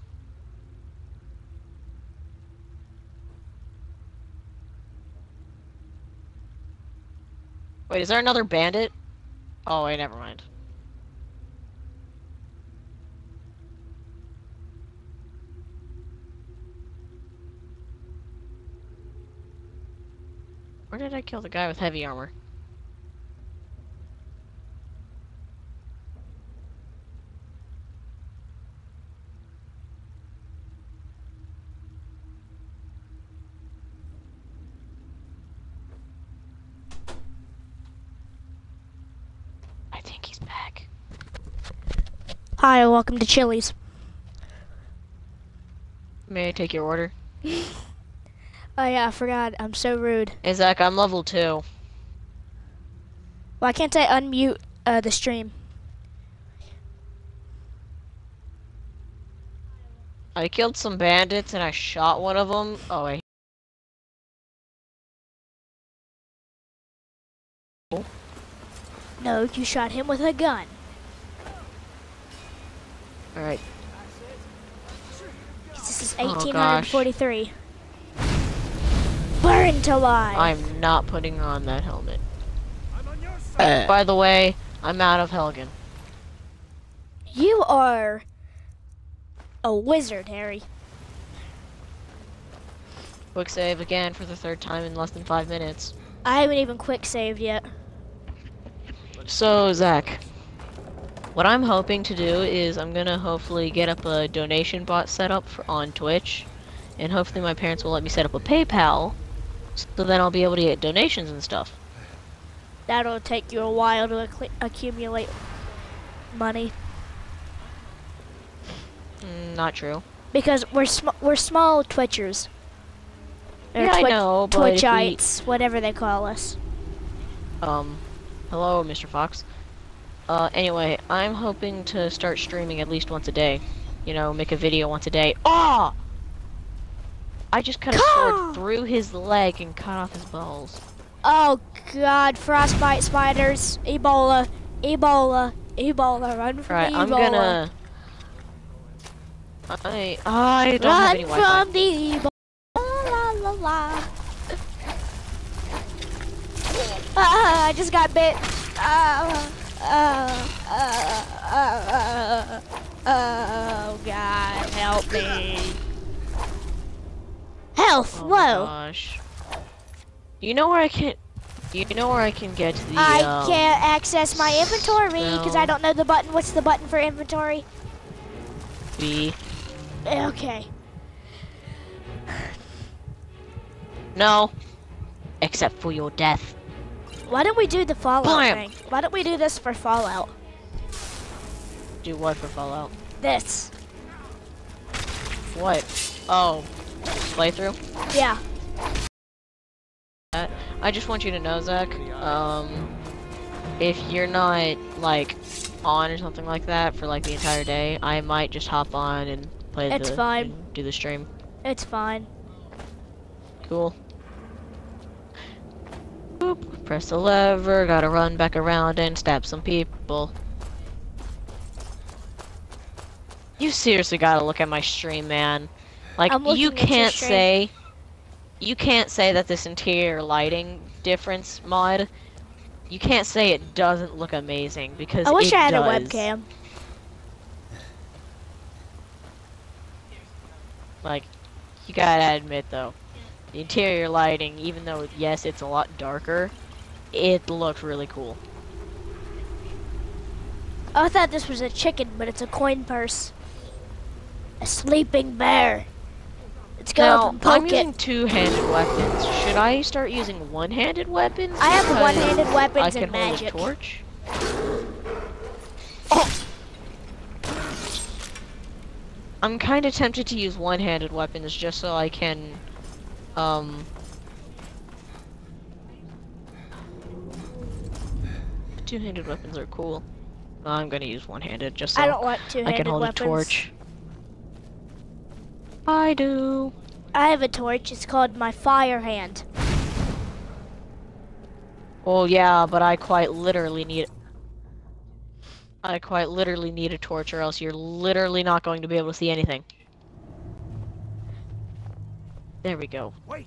Wait, is there another bandit? Oh, wait, never mind. Where did I kill the guy with heavy armor? Hi, welcome to Chili's. May I take your order? Oh yeah, I forgot. I'm so rude. Hey Zach, I'm level two. Why can't I unmute uh, the stream? I killed some bandits and I shot one of them. Oh wait. No, you shot him with a gun. Alright. This is Oh, eighteen forty-three. Burned alive. I'm not putting on that helmet. I'm on your side. By the way, I'm out of Helgen. You are a wizard, Harry. Quick save again for the third time in less than five minutes. I haven't even quick saved yet. So, Zach, what I'm hoping to do is I'm gonna hopefully get up a donation bot set up for, on Twitch, and hopefully my parents will let me set up a PayPal, so then I'll be able to get donations and stuff. That'll take you a while to acc accumulate money. Mm, not true. Because we're sm we're small Twitchers. Or Yeah, I Twitch- know, but if we- Twitchites, whatever they call us. Um, hello, Mister Fox. Uh, anyway, I'm hoping to start streaming at least once a day. You know, make a video once a day. Ah! I just cut a sword through his leg and cut off his balls. Oh God! Frostbite spiders, Ebola, Ebola, Ebola! Run from Right, the I'm Ebola! gonna... I... I don't have Run any Wi-Fi. from the Ebola! La la la! Ah! I just got bit! Ah! Ah! Ah! Ah! Oh God! Help me! Health! Oh my Whoa! gosh. You know where I can... You know where I can get the, I um, can't access my inventory because I spell? don't know the button. What's the button for inventory? B. Okay. No. Except for your death. Why don't we do the Fallout Blam! thing? Why don't we do this for Fallout? Do what for Fallout? This. What? Oh. Playthrough? Yeah. I just want you to know, Zach, um, if you're not, like, on or something like that for, like, the entire day, I might just hop on and play It's the, fine. and do the stream. It's fine. Cool. Boop, press the lever, gotta run back around and stab some people. You seriously gotta look at my stream, man. Like, I'm looking you at your can't stream. say... You can't say that this interior lighting difference mod, you can't say it doesn't look amazing, because I wish it I had does. a webcam. Like, you gotta admit though, the interior lighting, even though, yes, it's a lot darker, it looked really cool. I thought this was a chicken, but it's a coin purse. A sleeping bear. Let's go Now, up and poke I'm it. using two-handed weapons. Should I start using one-handed weapons? I have because one-handed I weapons can and hold magic. a torch. Oh! I'm kind of tempted to use one-handed weapons just so I can, um... two-handed weapons are cool. I'm gonna use one-handed just so I don't want I two-handed can hold weapons. a torch. I do. I have a torch. It's called my fire hand. Well, yeah, but I quite literally need... I quite literally need a torch, or else you're literally not going to be able to see anything. There we go. Wait!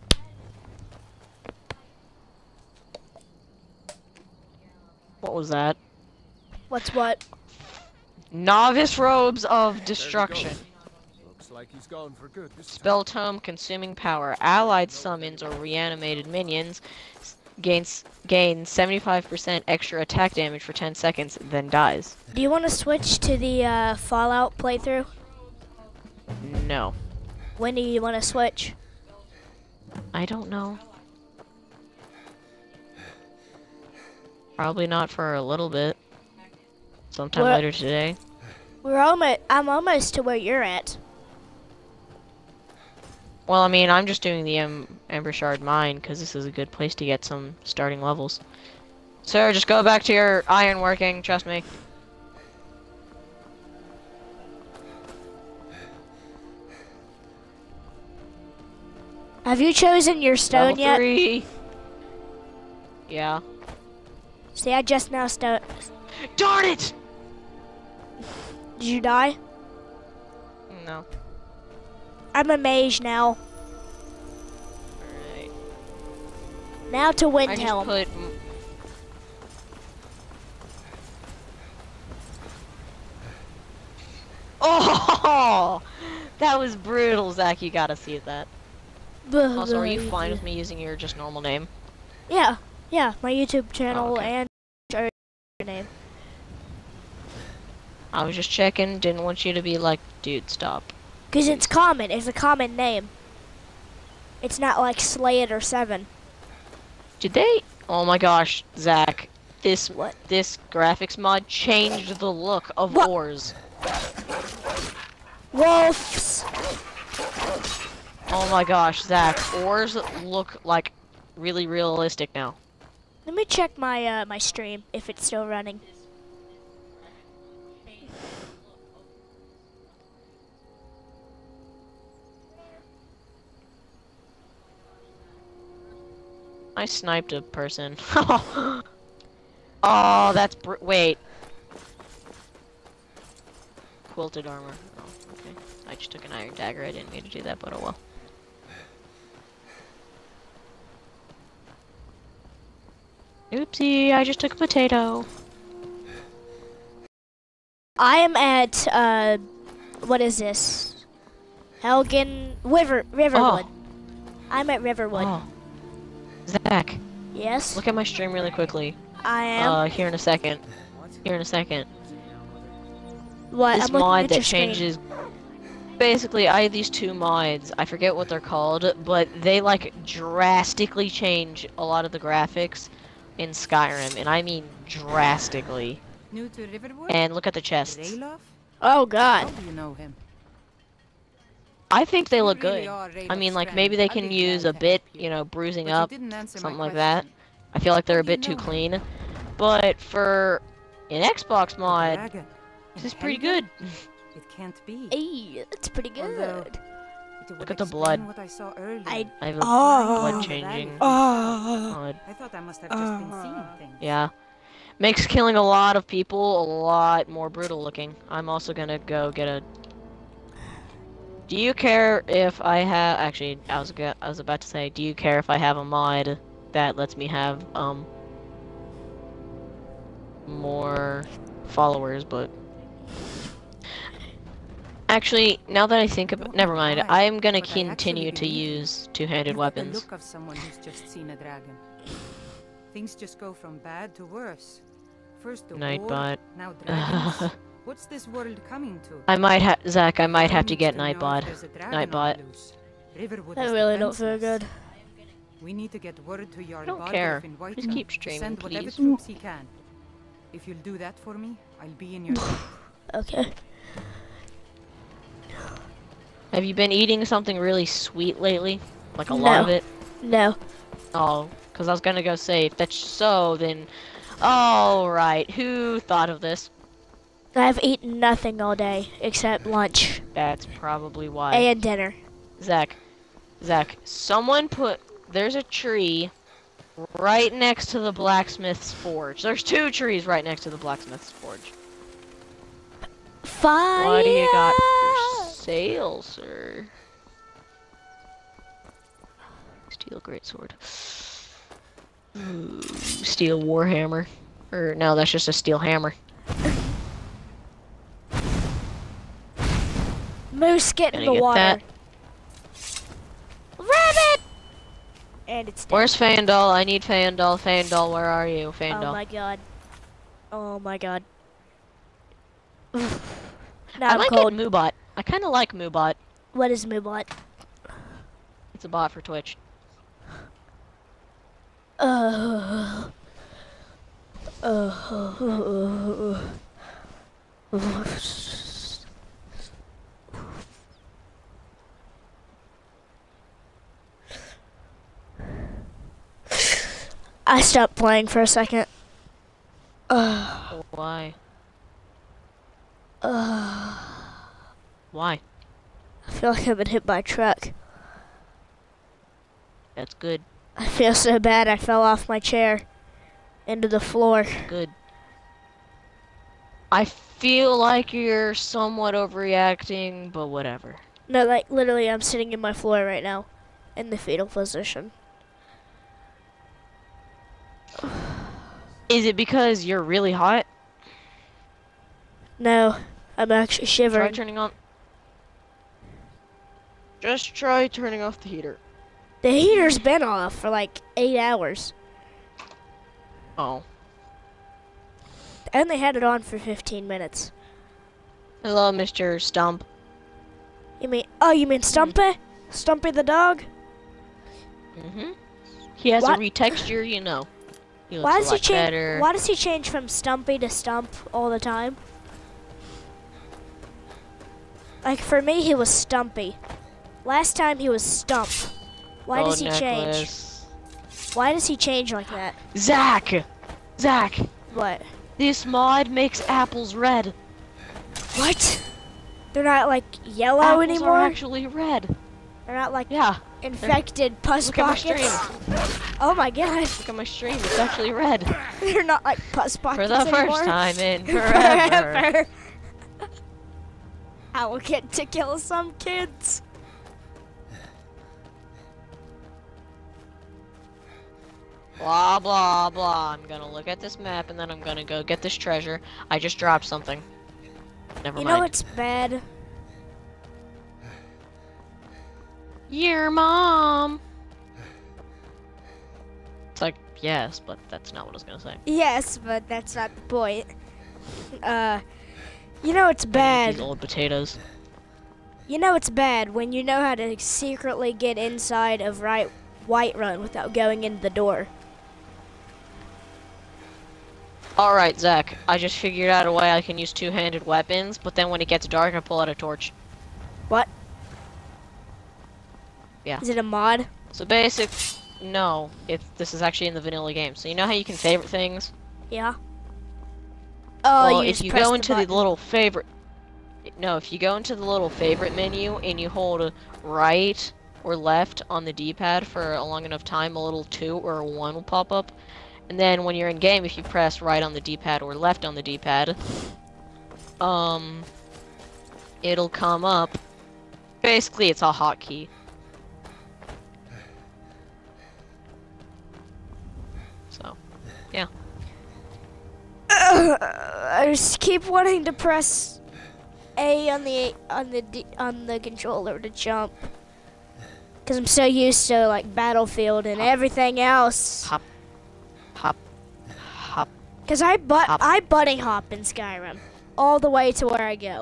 What was that? What's what? Novice Robes of There he Destruction. goes. Looks like he's gone for good this time. Spell Tome Consuming Power. Allied summons or reanimated minions s- gains gain seventy-five percent extra attack damage for ten seconds, then dies. Do you want to switch to the uh, Fallout playthrough? No. When do you want to switch? I don't know. Probably not for a little bit. Sometime What- later today. We're almost. I'm almost to where you're at. Well, I mean, I'm just doing the em Ember Shard mine because this is a good place to get some starting levels. Sir, just go back to your iron working. Trust me. Have you chosen your stone Level yet? three. Yeah. See, I just now stone. Darn it! Did you die? No. I'm a mage now. Alright. Now to I just Windhelm. put. Oh! That was brutal, Zach. You gotta see that. Also, are you fine with me using your just normal name? Yeah, yeah. My YouTube channel okay. and your name. I was just checking. Didn't want you to be like, dude, stop. Cause it's common. It's a common name. It's not like Slay It or Seven. Did they? Oh my gosh, Zach. This What? this graphics mod changed the look of What? ores. Wolves. Oh my gosh, Zach. Ores look like really realistic now. Let me check my uh, my stream if it's still running. I sniped a person. Oh, that's br wait. Quilted armor. Oh, okay. I just took an iron dagger. I didn't mean to do that, but oh well. Oopsie, I just took a potato. I am at uh, what is this? Helgen River Riverwood. Oh. I'm at Riverwood. Oh. Zach, Yes, look at my stream really quickly. I am. Uh, here in a second. Here in a second. what? This I'm looking mod at your that screen. changes. Basically, I have these two mods. I forget what they're called, but they like drastically change a lot of the graphics in Skyrim, and I mean drastically. New to Riverwood? And look at the chests. Ralof? Oh How God. do you know him? I think they You look really good. are I mean, Ralof's like friend. maybe they I'd can be use glad a to bit, help you. you know, bruising But you up, didn't answer my something like that. question. I feel like they're a How do you bit too know him? clean. But for an Xbox The mod, dragon. this In is pretty Helgen? good. It can't be. Hey, that's pretty Although, good. it would Look at the explain blood. What I saw earlier. I. I have a Oh. blood changing Oh. mod. I thought I must have just been seeing things. Yeah. Makes killing a lot of people a lot more brutal looking. I'm also gonna go get a... Do you care if I have... Actually, I was, go... I was about to say, do you care if I have a mod that lets me have, um... more followers, but... Actually, now that I think of it, Don't never know mind. why, I'm gonna but I actually continue to believe you. use two-handed You've got the weapons. look of someone who's just seen a dragon. Things just go from bad to worse. First the war, Nightbot. now dragons. What's this world coming to? I might have... Zach, I might have to Someone get needs know Nightbot. if there's a dragon on Nightbot. the loose. Riverwood I is really don't feel defenseless. good. We need to get word to your I don't Bardolph care. in Please Whitehall keep to streaming, send whatever please. troops he can. If you'll do that for me, I'll be in your debt. Okay. Have you been eating something really sweet lately? Like a lot of No. it? No. Oh, because I was gonna go say, if that's so, then... Alright, who thought of this? I've eaten nothing all day except lunch That's probably why. and dinner. Zach, Zach, someone put... There's a tree right next to the blacksmith's forge. There's two trees right next to the blacksmith's forge. Fire! What do you got for sale, sir? Steel greatsword. Ooh, steel warhammer. Or no, that's just a steel hammer. Moose, get in Gonna the get water. that. Rabbit! And it's dead. Where's Fandal? I need Fandal. Fandal, where are you, Fandal? Oh my god. Oh my god. now I I'm might cold. get Moobot. I kind of like Moobot. What is Moobot? It's a bot for Twitch. Uh, uh, uh, uh, uh, I stopped playing for a second. Ugh. Why? Ugh. Why? I feel like I've been hit by a truck. That's good. I feel so bad I fell off my chair into the floor. Good. I feel like you're somewhat overreacting, but whatever. No, like literally I'm sitting in my floor right now in the fetal position. Is it because you're really hot? No, I'm actually Try shivering. turning on. Just try turning off the heater. The heater's been off for like eight hours. Oh. I only had it on for fifteen minutes. Hello, Mister Stump. You mean, oh, you mean Stumpy? Stumpy the dog? Mm-hmm. He has What? a retexture, you know. He looks Why a does he lot change? better. Why does he change from Stumpy to Stump all the time? Like for me, he was Stumpy. Last time he was Stump. Why Gold does he change? necklace. Why does he change like that? Zach! Zach! What? This mod makes apples red. What? They're not like yellow apples anymore? are actually red. They're not like Yeah. infected pus Look at my pockets? stream. Oh my god. Look at my stream. It's actually red. They're not like pus pockets For the anymore. first time in forever. Forever. I will get to kill some kids. Blah, blah, blah. I'm gonna look at this map and then I'm gonna go get this treasure. I just dropped something. Never You mind. know what's bad? Your mom! It's like, yes, but that's not what I was gonna say. Yes, but that's not the point. Uh, you know it's These bad. old potatoes. You know it's bad when you know how to secretly get inside of right Whiterun without going into the door. Alright, Zach. I just figured out a way I can use two-handed weapons, but then when it gets dark, I pull out a torch. What? Yeah. Is it a mod? So basic... No. It, this is actually in the vanilla game. So you know how you can favorite things? Yeah. Oh, well, you if just you press go the into the button. little favorite... No, if you go into the little favorite menu and you hold right or left on the D-pad for a long enough time, a little two or a one will pop up. And then when you're in game, if you press right on the D-pad or left on the D-pad, um, it'll come up. Basically, it's a hotkey. So, yeah. I just keep wanting to press A on the on the D, on the controller to jump, cause I'm so used to like Battlefield and everything else. Hop, hop, hop. Cause I but Hop. I bunny hop in Skyrim all the way to where I go.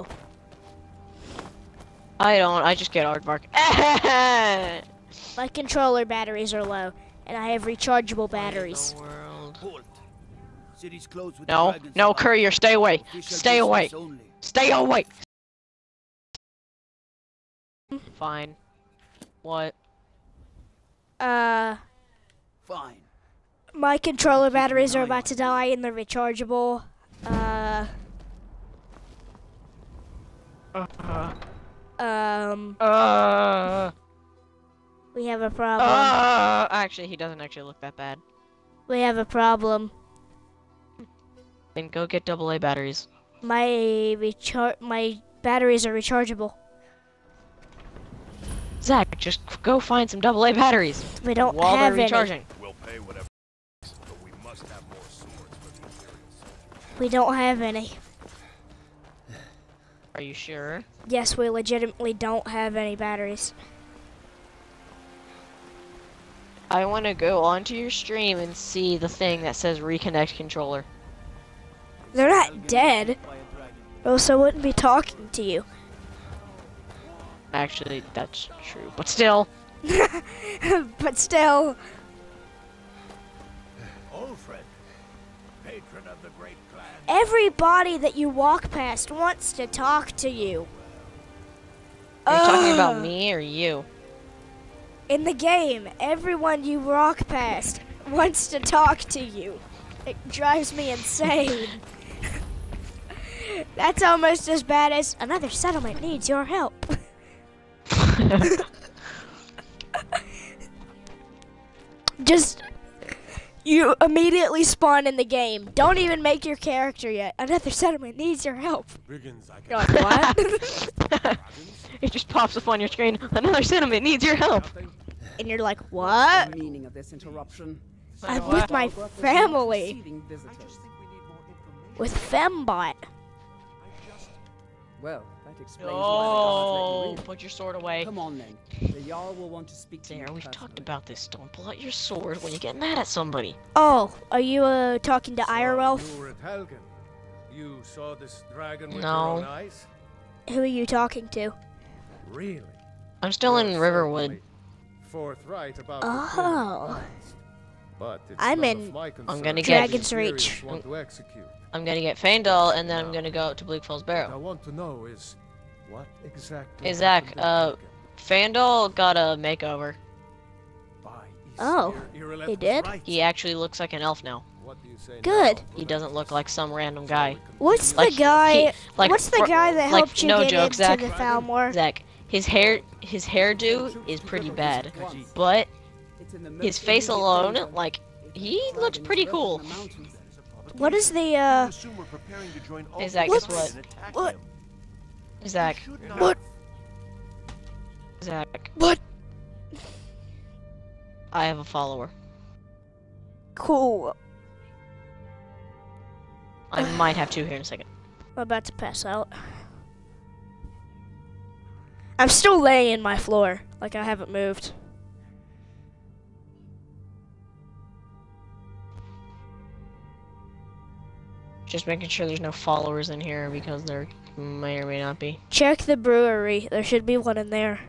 I don't. I just get aardvark. My controller batteries are low, and I have rechargeable batteries. World. Halt. City's closed with No, the dragons no, about. Courier, stay away. Official Stay away. business only. Stay away. Fine. What? Uh, Fine. my controller batteries are about to die, and they're rechargeable. Uh, Uh, um, uh, we have a problem. uh, actually, he doesn't actually look that bad. We have a problem. Then go get double A batteries. My rechar my batteries are rechargeable. Zach, just go find some double A batteries We don't while have they're any. recharging. We'll pay whatever, but we must have more swords for the Imperial Soldier. We don't have any. Are you sure? Yes, we legitimately don't have any batteries. I want to go onto your stream and see the thing that says reconnect controller. They're not dead, By a dragon. or else I wouldn't be talking to you. Actually, that's true, but still. But still, Ulfred, patron of the great clan. everybody that you walk past wants to talk to you. Are you talking about Ugh. me or you? In the game, everyone you walk past wants to talk to you. It drives me insane. That's almost as bad as another settlement needs your help. Just, you immediately spawn in the game. Don't even make your character yet. Another settlement needs your help. Brigands, I You're can like, what? It just pops up on your screen. Another settlement needs your help. And you're like, what? The meaning of this interruption. I'm What? with my Balgruuf is not family. receiving visitors. With Fembot. Well, that explains why the Oh, gods let you put your sword away. in. Come on then. The Jarl will want to speak to you There, we've personally. talked about this. Don't pull out your sword when you get mad at somebody. Oh, are you uh, talking to So Irelf? you were at Helgen. You saw this dragon with No. your own eyes? Who are you talking to? Really? I'm still in You're Riverwood. certainly Forthright about Oh. the thing. But it's I'm none in of my concern. gonna The get- Dragon's Imperials Reach. Want to execute. I'm gonna get Faendal, and then I'm gonna go to Bleak Falls What I Barrow. want to know is what exactly. Hey, Zach, happened at uh, Helgen? Faendal got a makeover. By Oh, Aesir, Irileth he was did? right. He actually looks like an elf now. What do you say Good. now? He doesn't look like some random guy. What's Like, the guy? he- like, what's the fr- guy that like, helped you no get joke, into Zach. the Falmor? Zach, his hair, his hairdo is pretty bad, but It's in the his most face immediate alone, danger. like, he Dragon looks is pretty lurking cool. in the mountains. What is the You uh? assume we're preparing to join all Hey, Zach, the guess Allies what? and attack What? him. Zach, You should not- What? Zach, What? I have a follower. Cool. I might have two here in a second. I'm about to pass out. I'm still laying in my floor, like I haven't moved. Just making sure there's no followers in here because there may or may not be. Check the brewery. There should be one in there.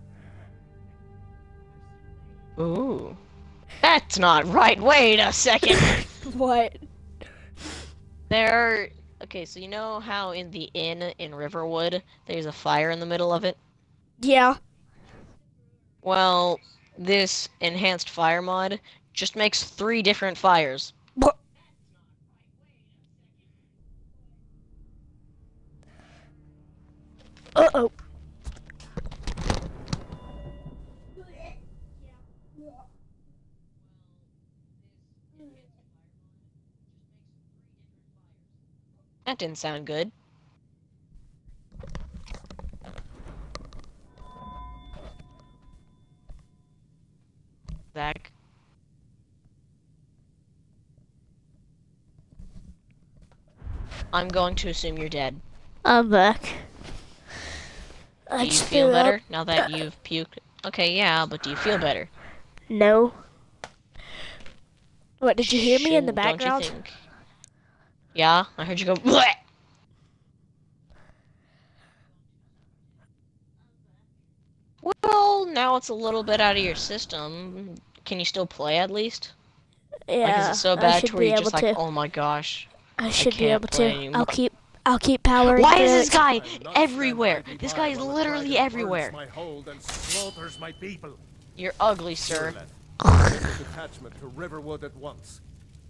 Ooh. That's not right. Wait a second. What? There. Okay, so you know how in the inn in Riverwood there's a fire in the middle of it? Yeah. Well, this enhanced fire mod just makes three different fires. What? Uh oh. That didn't sound good. Zach. I'm going to assume you're dead. I'm back. Do I you just feel threw better up. now that you've puked? Okay, yeah, but do you feel better? No. What, did you hear me in the Shouldn't- don't you background? think? Yeah, I heard you go. Bleh! Well, now it's a little bit out of your system. Can you still play at least? Yeah. Like, is it so I bad should to where be you're able just like, to. oh my gosh? I should be can't able play to. anymore. I'll keep. I'll keep powering Why through is this it. guy I will not everywhere? stand by This by guy is while the literally dragon everywhere. burns my hold and slaughters my people. You're ugly, sir. Irileth, send a detachment to Riverwood at once.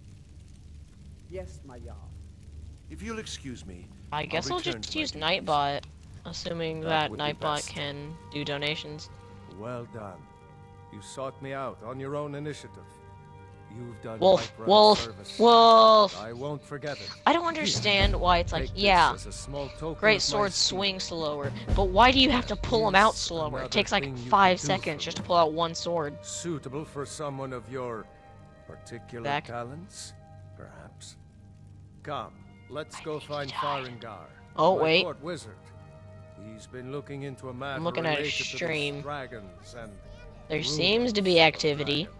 Yes, my Jarl. If you'll excuse me, I guess I'll return just to my use duties. Nightbot, assuming That that, would be Nightbot best. can do donations. Well done. You sought me out on your own initiative. You've done Wolf, Whiterun Wolf, service. Wolf! I won't forget it. I don't understand why it's like, Take this yeah, as a small token great of my swords esteem. swing slower, but why do you have to pull them out Here's slower? another It takes like thing you five can do seconds for just to me. pull out one sword. Suitable for someone of your particular Zach? talents, perhaps. Come, let's go find Farengar. Oh, my wait. court wizard. He's been looking into a matter I'm looking at his related to these stream. dragons and There rumors seems to be of activity. dragons.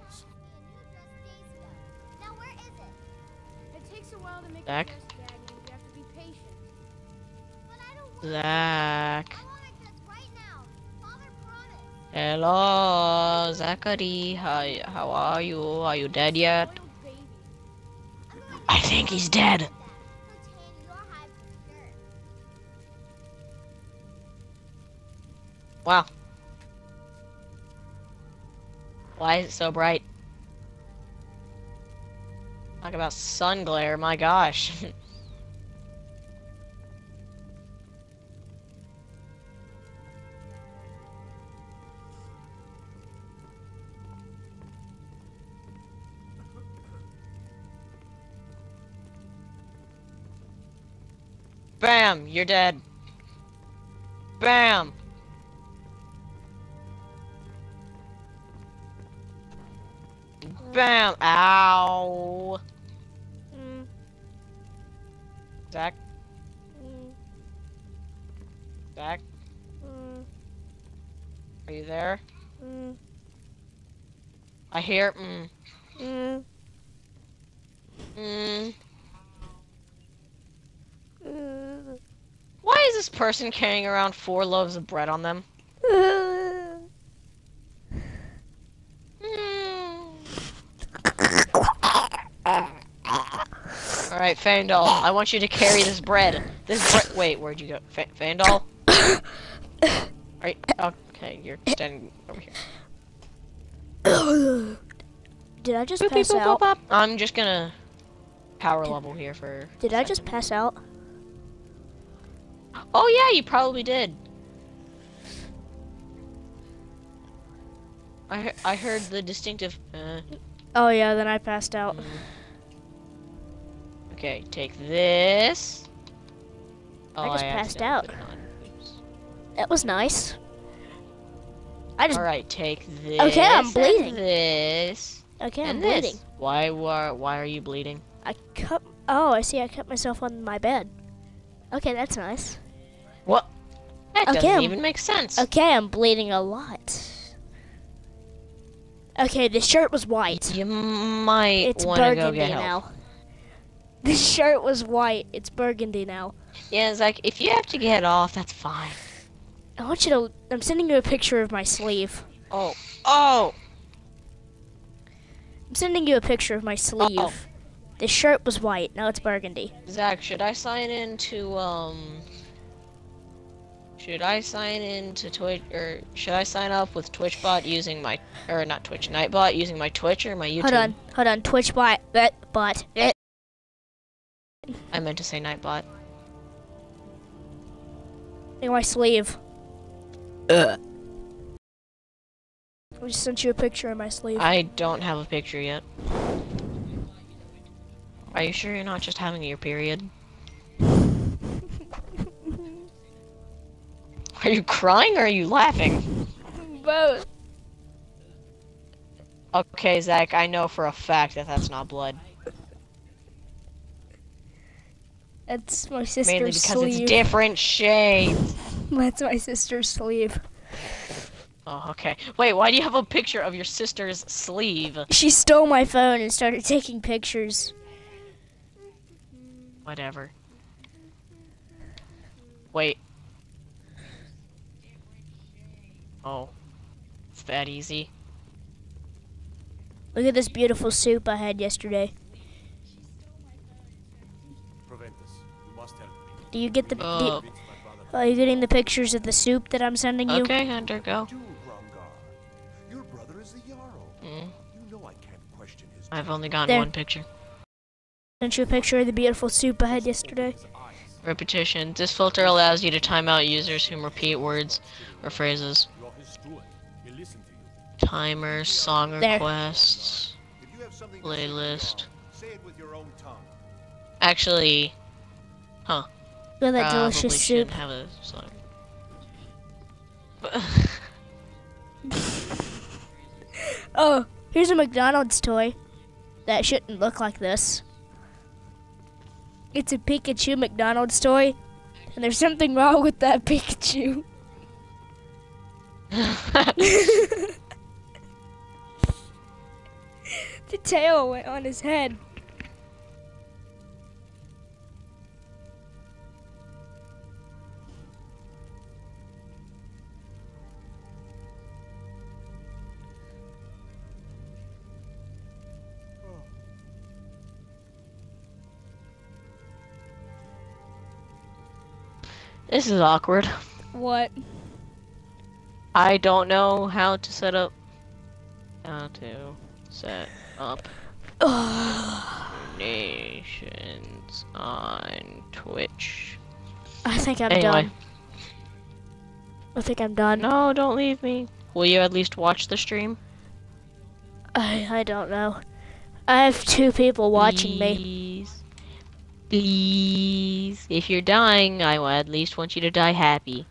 Now where is it? It takes a while to make Zach? a nest, Daddy. You have to be patient. But I don't want Zach. I want a test right now. Father promised. Hello, Zachary. Hi, how are you? Are you dead yet? Little baby. I think he's dead. So tan your hide for sure. Wow. Why is it so bright? Talk about sun glare, my gosh. Bam! You're dead. Bam! Bam! Ow! Mm, Zach? mm, Zach? mm, Are you there? mm, I hear mm. mm, Mm. mm. Why is this person carrying around four loaves of bread on them? Mm. Alright, Fandal, I want you to carry this bread. This bread. Wait, where'd you go? Fa Fandal? Are you... Okay, you're standing over here. Did I just Boop, pass beep, boop, out? boop, bop. I'm just gonna power level here for. Did I just pass out? Oh yeah, you probably did. I he I heard the distinctive. Uh, Oh yeah, then I passed out. mm. Okay, take this. Oh, I just passed accidentally out. put it on. Oops. That was nice. I just All right, take this. Okay, I'm and bleeding. This. okay. I'm and this. bleeding. Why? Why? Why are you bleeding? I cut. Oh, I see. I cut myself on my bed. Okay, that's nice. What? That Okay, doesn't I'm- even make sense. Okay, I'm bleeding a lot. Okay, the shirt was white. You might It's want to go burgundy get help. now. The shirt was white. It's burgundy now. Yeah, Zach, if you have to get off, that's fine. I want you to. I'm sending you a picture of my sleeve. Oh. Oh! I'm sending you a picture of my sleeve. Uh-oh. The shirt was white. Now it's burgundy. Zach, should I sign in to, um... Should I sign in to Twitch, or should I sign up with TwitchBot using my, or not Twitch, Nightbot using my Twitch or my YouTube? Hold on. Hold on. Twitch bot. That bot. Eh. I meant to say Nightbot. In my sleeve. I just sent you a picture of my sleeve. I don't have a picture yet. Are you sure you're not just having your period? Are you crying or are you laughing? Both. Okay, Zach, I know for a fact that that's not blood. That's my sister's Mainly because sleeve. it's different shades. That's my sister's sleeve. Oh, okay. Wait, why do you have a picture of your sister's sleeve? She stole my phone and started taking pictures. Whatever. Wait. Oh. It's that easy. Look at this beautiful soup I had yesterday. Proventus, you must help me. Do you get the? Uh, do, are you getting the pictures of the soup that I'm sending you? Okay, Hunter, go. Do, Grongar. Your brother is the Jarl. Mm. You know I can't question his I've only gotten There. one picture. Sent you a picture of the beautiful soup I had yesterday. Repetition. This filter allows you to time out users who repeat words or phrases. You're his steward. He'll listen to you. Timer, song There. requests, If you have something to say to the playlist. Jarl, say it with your own tongue. Actually, Look at that probably delicious soup. shouldn't have a song. Oh, here's a McDonald's toy that shouldn't look like this. It's a Pikachu McDonald's toy, and there's something wrong with that Pikachu. The tail went on his head. This is awkward. What? I don't know how to set up. How to set up. donations on Twitch. I think I'm Anyway. done. I think I'm done. No, don't leave me. Will you at least watch the stream? I I don't know. I have two people watching me. Please. Please. If you're dying, I will at least want you to die happy.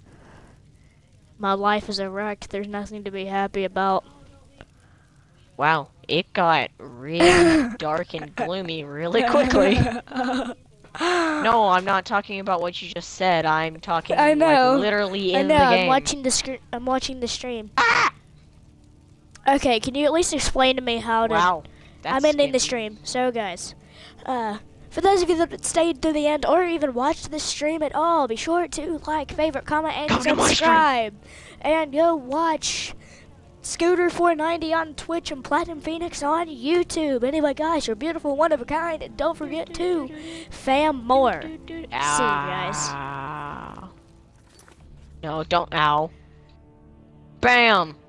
My life is a wreck. There's nothing to be happy about. Wow, it got really dark and gloomy really quickly. No, I'm not talking about what you just said. I'm talking I know. like literally I in know. the I'm game. watching the screen. I'm watching the stream. Okay, can you at least explain to me how to? Wow, that's I'm ending the scary. stream. So, guys, uh, for those of you that stayed to the end or even watched the stream at all, be sure to like, favorite, comment, and Come to my stream. subscribe. And go watch Scooter four ninety on Twitch and Platinum Phoenix on YouTube. Anyway, guys, you're beautiful, one of a kind, and don't forget to fam more. See you guys. Ow. No, don't ow. Bam!